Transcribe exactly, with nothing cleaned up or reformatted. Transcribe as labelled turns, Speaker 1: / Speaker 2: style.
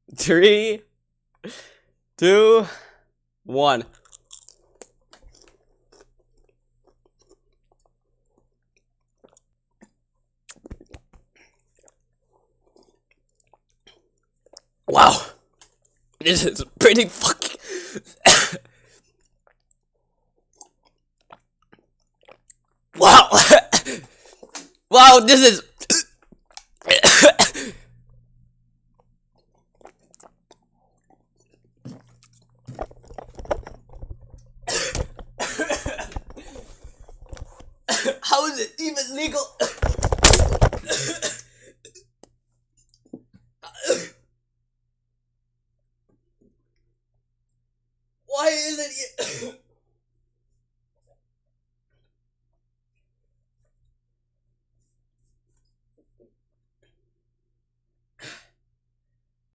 Speaker 1: Three, two, one. Wow, this is pretty fucking. Wow, wow, this is. How is it even legal? Why is it?